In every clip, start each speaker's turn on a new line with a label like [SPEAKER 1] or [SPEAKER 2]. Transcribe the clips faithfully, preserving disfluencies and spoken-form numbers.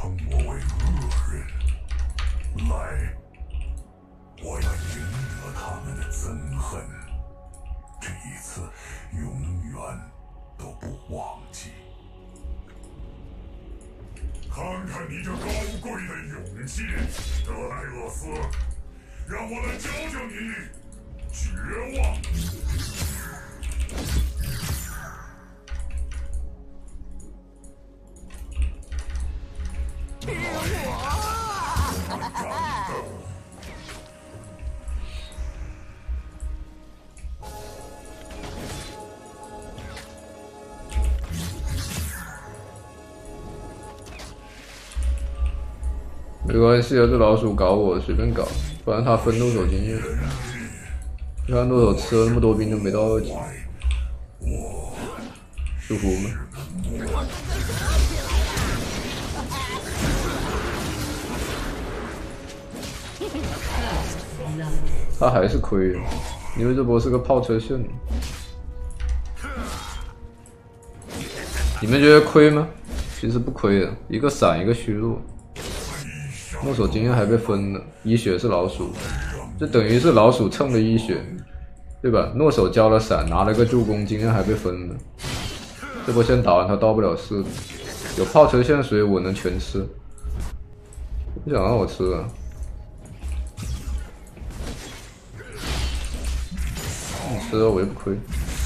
[SPEAKER 1] 称我为恶人。来，我要赢得他们的憎恨，这一次永远都不忘记。看看你这高贵的勇气，德莱厄斯，让我来教教你绝望。
[SPEAKER 2] 听我！
[SPEAKER 3] 没关系啊，这老鼠搞我随便搞，不然他分剁手经验。你看剁手吃了那么多兵都没到二级，舒服吗？他还是亏了，因为这波是个炮车线。你们觉得亏吗？其实不亏的，一个闪一个虚弱。诺手经验还被分了，一血是老鼠，就等于是老鼠蹭了一血，对吧？诺手交了闪，拿了个助攻，经验还被分了。这波先打完他到不了四，有炮车线，所以我能全吃。不想让我吃啊！你吃了我又不亏。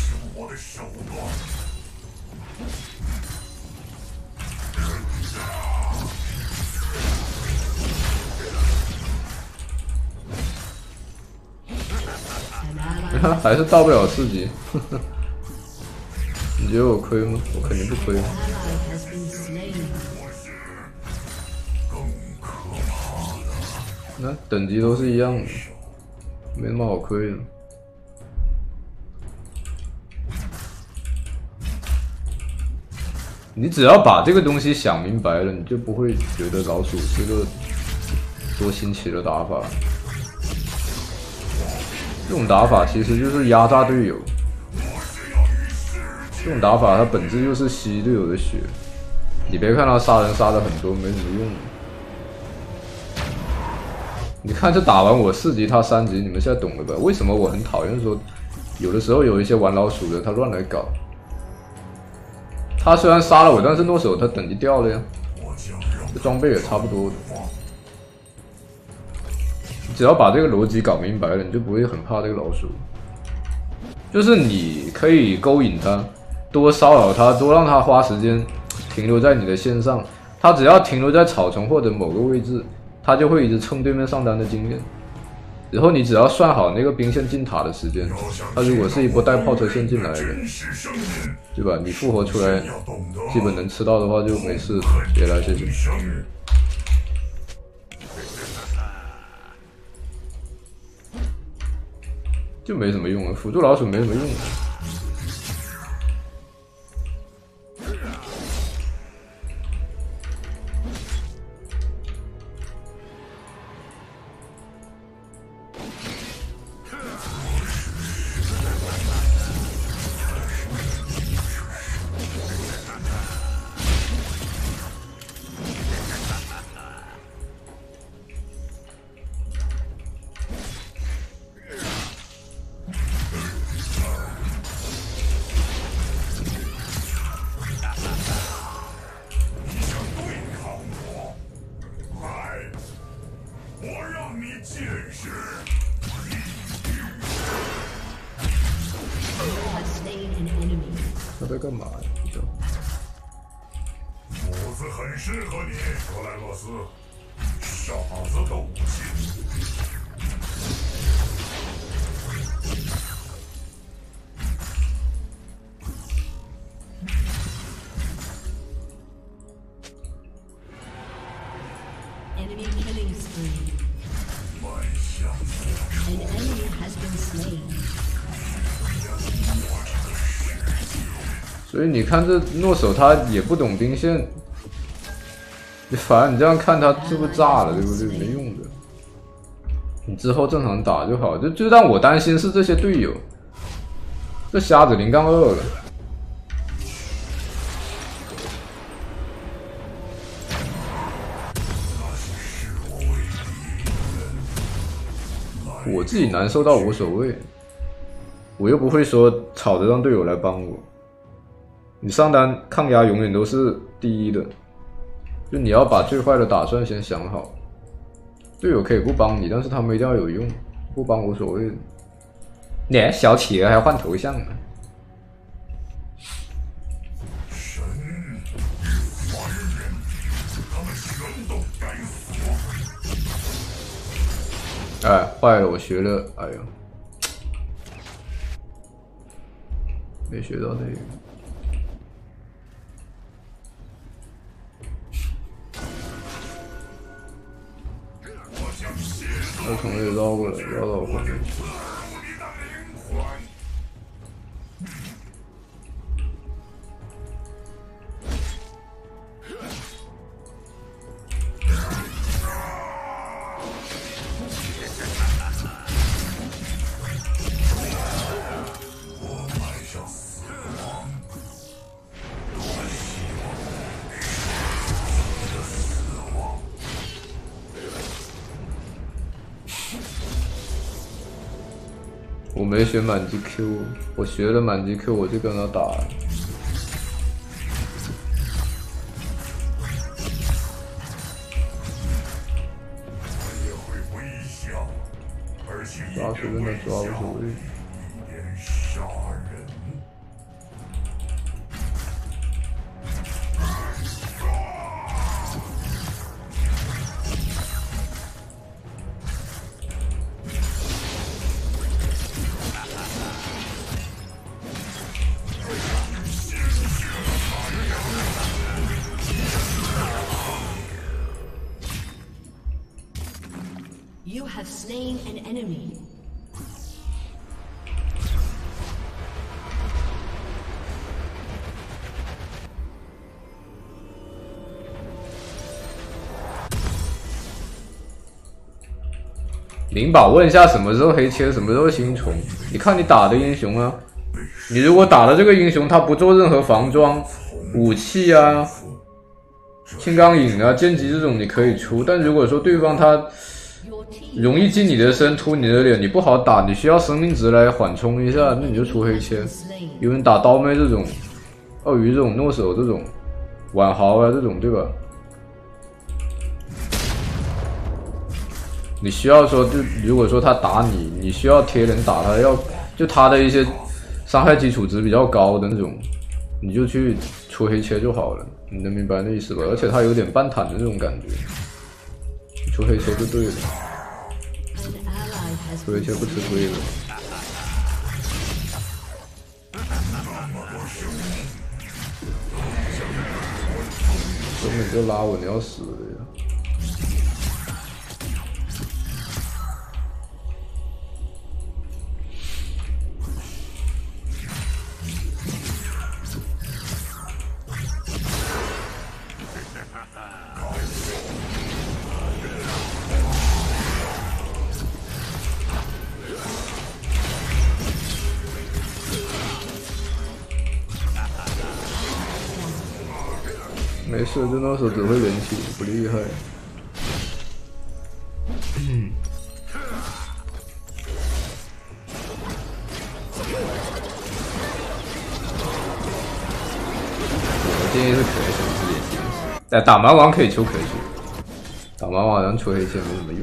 [SPEAKER 3] 还是到不了四级，你觉得我亏吗？我肯定不亏。那等级都是一样的，没什么好亏的。你只要把这个东西想明白了，你就不会觉得老鼠是个多新奇的打法。这种打法其实就是压榨队友，这种打法它本质就是吸队友的血。你别看他杀人杀的很多，没什么用。你看这打完我四级，他三级，你们现在懂了吧？为什么我很讨厌说，有的时候有一些玩老鼠的他乱来搞。他虽然杀了我，但是诺手他等级掉了呀，这装备也差不多的。只要把这个逻辑搞明白了，你就不会很怕这个老鼠。就是你可以勾引他，多骚扰他，多让他花时间停留在你的线上。他只要停留在草丛或者某个位置，他就会一直蹭对面上单的经验。然后你只要算好那个兵线进塔的时间，他如果是一波带炮车线进来的，对吧？你复活出来，基本能吃到的话就没事，别来谢谢。就没什么用了，辅助老鼠没什么用。他在干嘛呀？不知道。
[SPEAKER 1] 斧子很适合你，格莱洛斯。傻子斗气。
[SPEAKER 2] Enemy killing spree.
[SPEAKER 1] 万象。
[SPEAKER 2] An enemy has been slain.
[SPEAKER 3] 所以你看这诺手他也不懂兵线，反正你这样看他是不是炸了，对不对？没用的。你之后正常打就好，就就让我担心是这些队友。这瞎子零杠二了。 我自己难受到无所谓，我又不会说吵着让队友来帮我。你上单抗压永远都是第一的，就你要把最坏的打算先想好。队友可以不帮你，但是他们一定要有用，不帮无所谓的。你还小企鹅还换头像呢？
[SPEAKER 1] 神与凡人，他们全都该死。
[SPEAKER 3] 哎，坏了，我学了，哎呀，没学到这个。要从这里绕过来，绕到我后面去。我没学满级 Q， 我学了满级 Q， 我就跟他打了。抓随便的抓无所谓。
[SPEAKER 2] You have slain an enemy.
[SPEAKER 3] 灵宝问一下什么时候黑切，什么时候星虫？你看你打的英雄啊，你如果打的这个英雄他不做任何防装、武器啊、青钢影啊、剑姬这种你可以出，但如果说对方他容易近你的身、突你的脸，你不好打，你需要生命值来缓冲一下，那你就出黑切。有人打刀妹这种、鳄鱼这种、诺手这种、婉豪啊这种，对吧？你需要说，就如果说他打你，你需要贴人打他，要就他的一些伤害基础值比较高的那种，你就去出黑切就好了。你能明白那意思吧？而且他有点半坦的那种感觉，出黑切就对了。出黑切不吃亏了。根本就拉我，你要死了呀！没事，这那手只会人气，不厉害。嗯。我建议是可以选自己的。哎，打蛮王可以出可以出，打蛮王好像出黑线没什么用。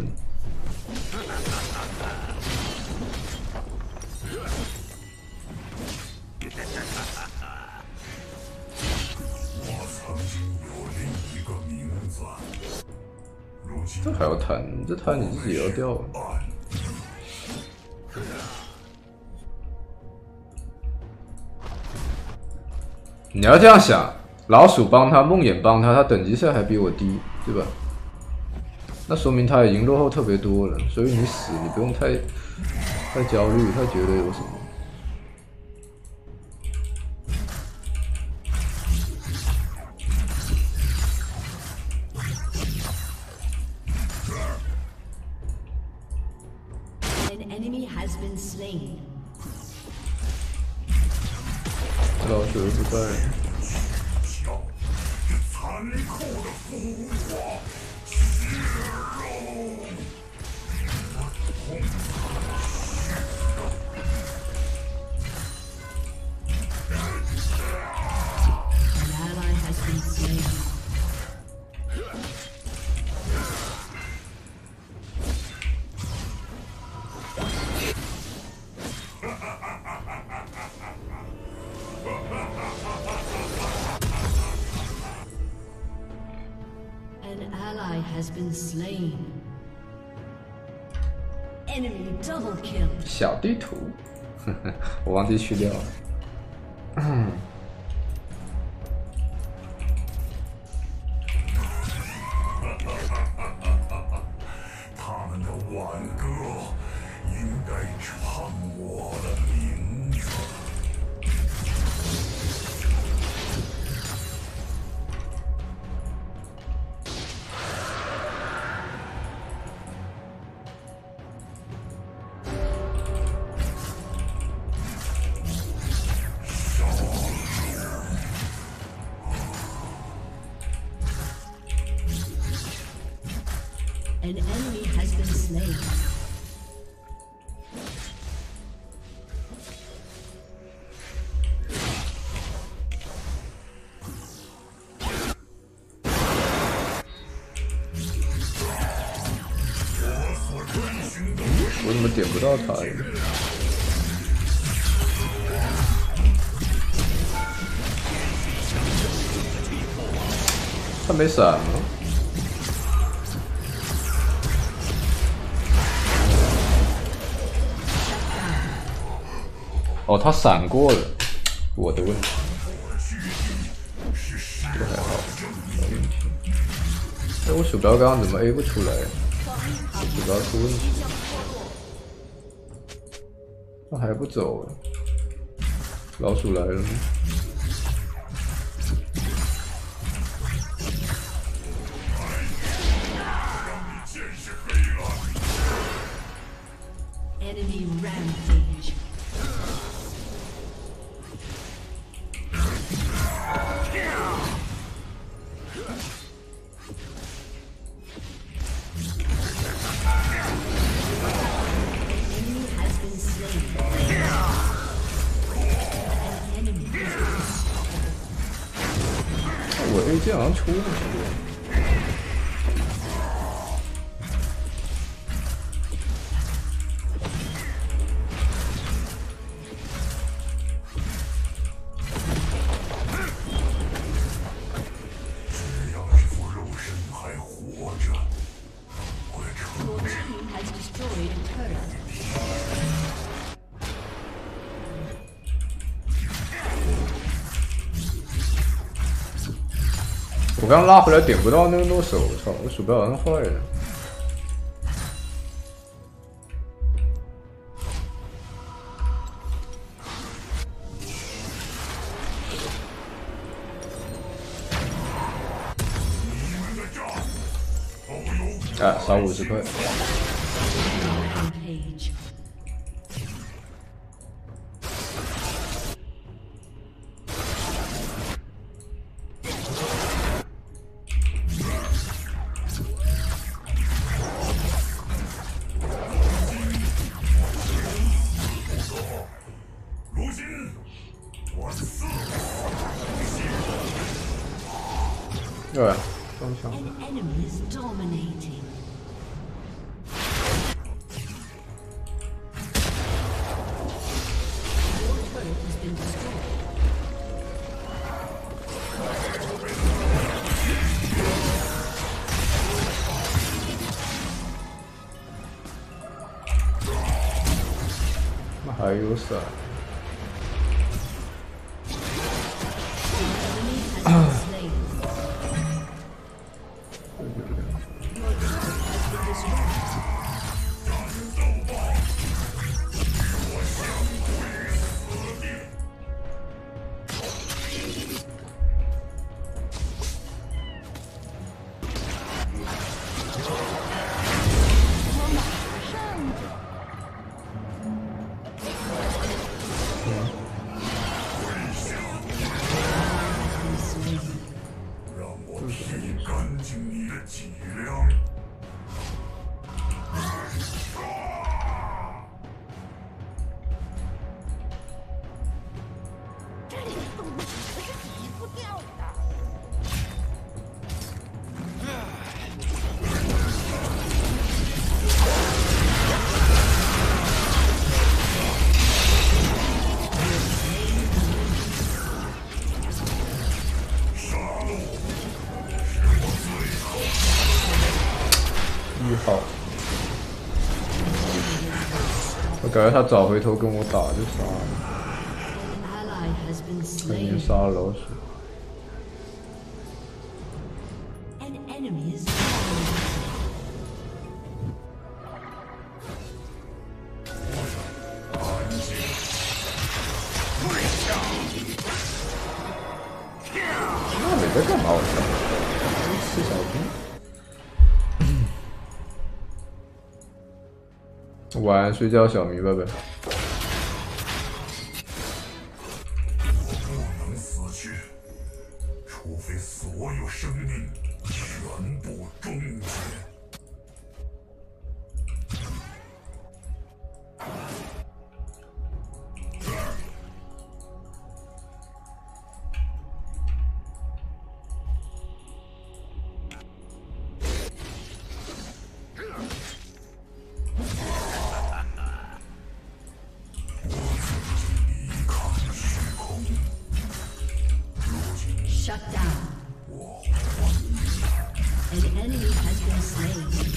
[SPEAKER 3] 这还要弹？这弹你自己也要掉。你要这样想，老鼠帮他，梦魇帮他，他等级线还比我低，对吧？那说明他已经落后特别多了，所以你死你不用太太焦虑，太觉得有什么。老鼠不在。残酷的复活，血肉，我痛
[SPEAKER 2] ally has been slain. Enemy double kill.
[SPEAKER 3] 小地图，我忘记去掉了。嗯。
[SPEAKER 1] 他们的挽歌应该唱我的名字。
[SPEAKER 2] An enemy has been slain.
[SPEAKER 3] "我怎么点不到他呀？他没闪吗？ 哦，他闪过了，我的问题。这还好，小问题。哎，我鼠标刚刚怎么 A 不出来？鼠标出问题。他还不走，老鼠来了吗？
[SPEAKER 2] Enemy rampage. Enemy has been slain. An enemy has been slain.
[SPEAKER 3] 我 A 键好像出问题了。 我刚拉回来点不到那个诺手，我操！我鼠标好像坏了。哎，少五十块。 对，双枪。
[SPEAKER 2] An enemy is dominating. Your turret has been destroyed. 那还有啥？
[SPEAKER 1] 杀戮是我最后。
[SPEAKER 3] 一号。我感觉他早回头跟我打就杀了，他已经杀了老鼠。 那你在干嘛？我操！吃小兵。晚安，睡觉，小迷拜拜。
[SPEAKER 1] 我不能死去，除非所有生命全部终结。
[SPEAKER 2] Shut down. An enemy has been slain.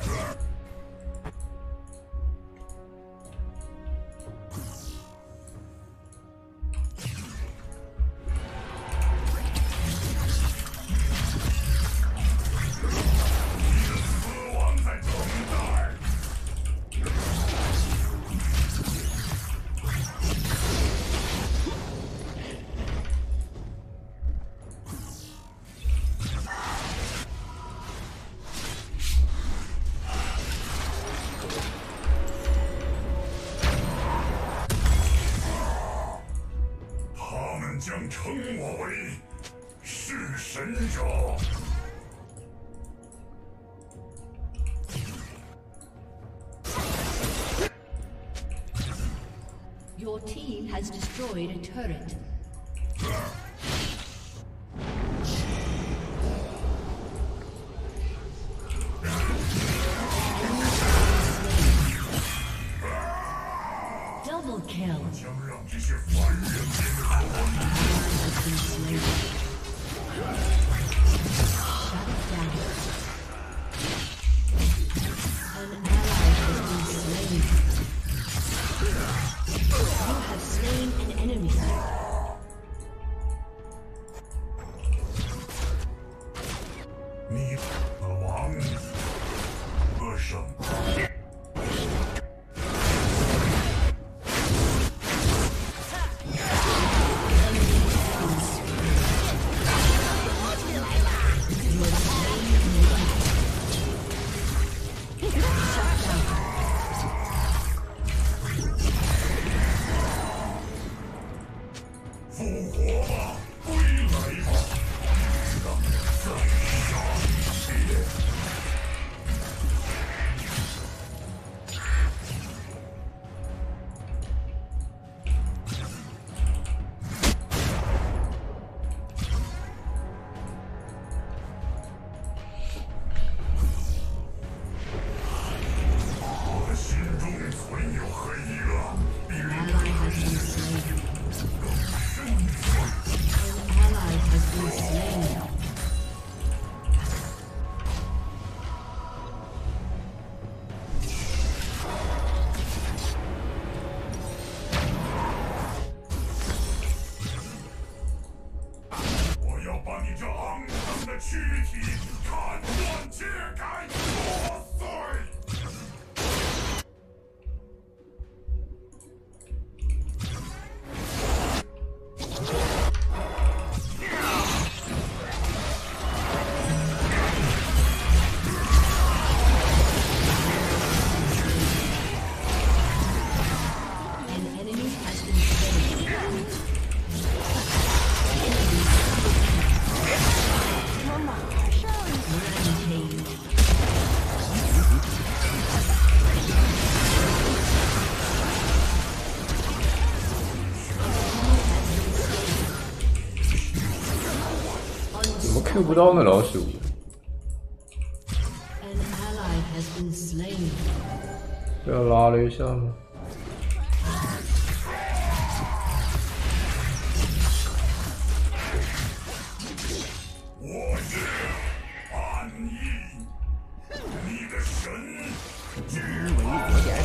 [SPEAKER 2] Your team has destroyed a turret. Double kill.
[SPEAKER 3] Q 不到那老鼠。不要拉了一下吗？
[SPEAKER 1] 我是安逸，你
[SPEAKER 4] 微弱点。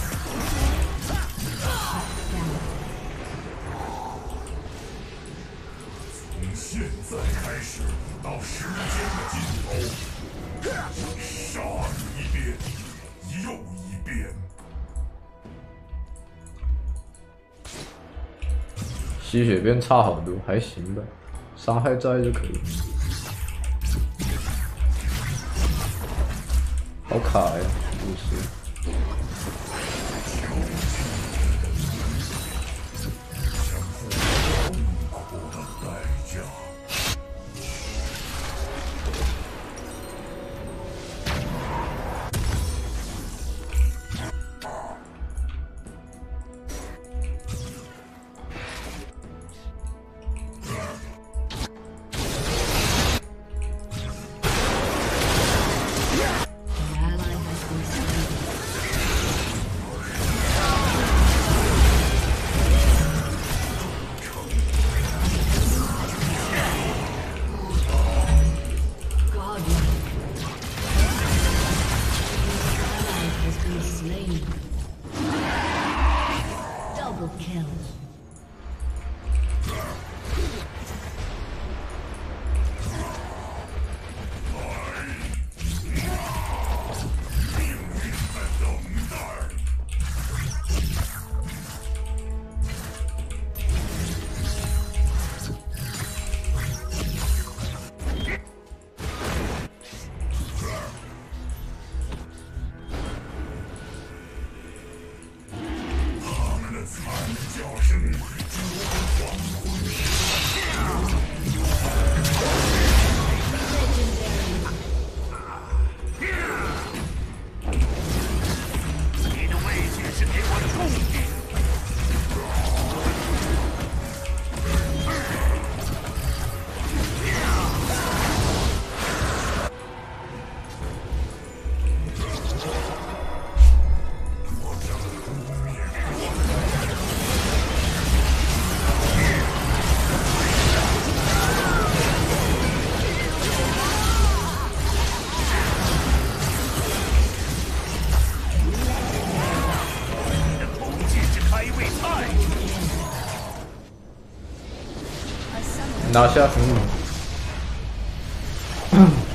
[SPEAKER 1] 从现在开始到时间的尽头，杀你一遍又一遍。
[SPEAKER 3] 吸血变差好多，还行吧，伤害在就可以。好卡呀，不是。 拿下，兄弟们！